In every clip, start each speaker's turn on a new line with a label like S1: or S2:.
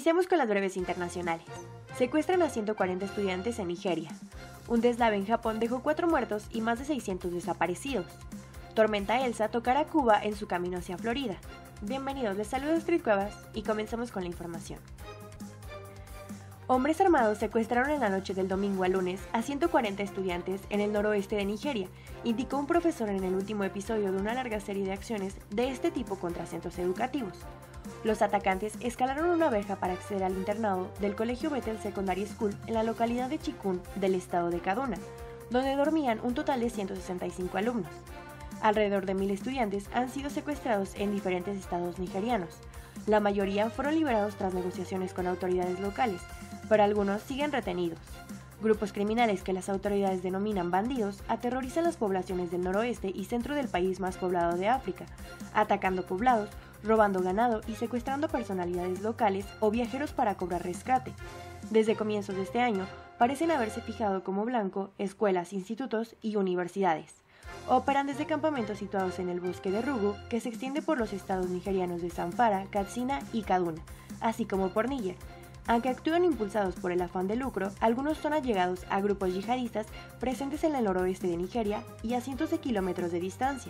S1: Iniciamos con las breves internacionales. Secuestran a 140 estudiantes en Nigeria. Un deslave en Japón dejó 4 muertos y más de 600 desaparecidos. Tormenta Elsa tocará Cuba en su camino hacia Florida. Bienvenidos, les saluda Astrid Cuevas y comenzamos con la información. Hombres armados secuestraron en la noche del domingo al lunes a 140 estudiantes en el noroeste de Nigeria, indicó un profesor en el último episodio de una larga serie de acciones de este tipo contra centros educativos. Los atacantes escalaron una verja para acceder al internado del colegio Bethel Secondary School en la localidad de Chikun del estado de Kaduna, donde dormían un total de 165 alumnos. Alrededor de 1000 estudiantes han sido secuestrados en diferentes estados nigerianos. La mayoría fueron liberados tras negociaciones con autoridades locales, pero algunos siguen retenidos. Grupos criminales que las autoridades denominan bandidos aterrorizan las poblaciones del noroeste y centro del país más poblado de África, atacando poblados, robando ganado y secuestrando personalidades locales o viajeros para cobrar rescate. Desde comienzos de este año, parecen haberse fijado como blanco escuelas, institutos y universidades. Operan desde campamentos situados en el bosque de Rugu, que se extiende por los estados nigerianos de Zamfara, Katsina y Kaduna, así como por Níger. Aunque actúan impulsados por el afán de lucro, algunos son allegados a grupos yihadistas presentes en el noroeste de Nigeria y a cientos de kilómetros de distancia.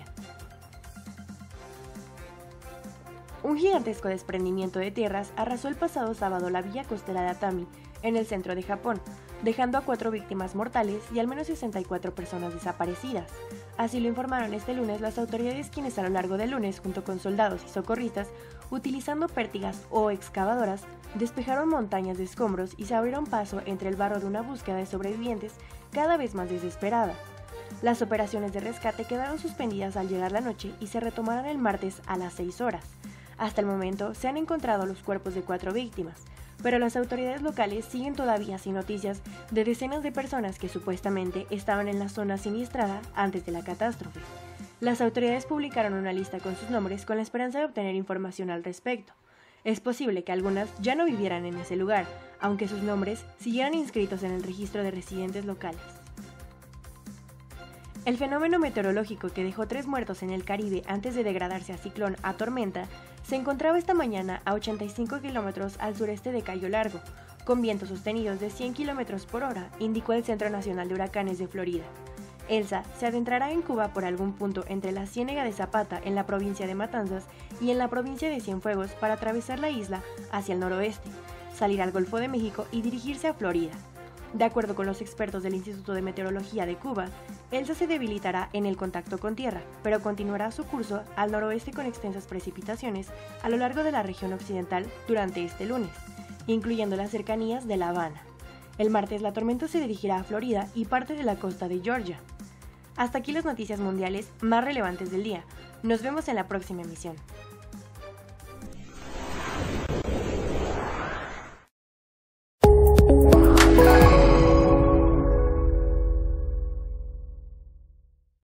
S1: Un gigantesco desprendimiento de tierras arrasó el pasado sábado la villa costera de Atami, en el centro de Japón, dejando a 4 víctimas mortales y al menos 64 personas desaparecidas. Así lo informaron este lunes las autoridades, quienes a lo largo del lunes, junto con soldados y socorristas, utilizando pértigas o excavadoras, despejaron montañas de escombros y se abrieron paso entre el barro de una búsqueda de sobrevivientes cada vez más desesperada. Las operaciones de rescate quedaron suspendidas al llegar la noche y se retomarán el martes a las 6 horas. Hasta el momento se han encontrado los cuerpos de 4 víctimas, pero las autoridades locales siguen todavía sin noticias de decenas de personas que supuestamente estaban en la zona siniestrada antes de la catástrofe. Las autoridades publicaron una lista con sus nombres con la esperanza de obtener información al respecto. Es posible que algunas ya no vivieran en ese lugar, aunque sus nombres siguieran inscritos en el registro de residentes locales. El fenómeno meteorológico que dejó 3 muertos en el Caribe antes de degradarse a ciclón a tormenta se encontraba esta mañana a 85 kilómetros al sureste de Cayo Largo, con vientos sostenidos de 100 kilómetros por hora, indicó el Centro Nacional de Huracanes de Florida. Elsa se adentrará en Cuba por algún punto entre la Ciénega de Zapata en la provincia de Matanzas y en la provincia de Cienfuegos para atravesar la isla hacia el noroeste, salir al Golfo de México y dirigirse a Florida. De acuerdo con los expertos del Instituto de Meteorología de Cuba, Elsa se debilitará en el contacto con tierra, pero continuará su curso al noroeste con extensas precipitaciones a lo largo de la región occidental durante este lunes, incluyendo las cercanías de La Habana. El martes la tormenta se dirigirá a Florida y parte de la costa de Georgia. Hasta aquí las noticias mundiales más relevantes del día. Nos vemos en la próxima emisión.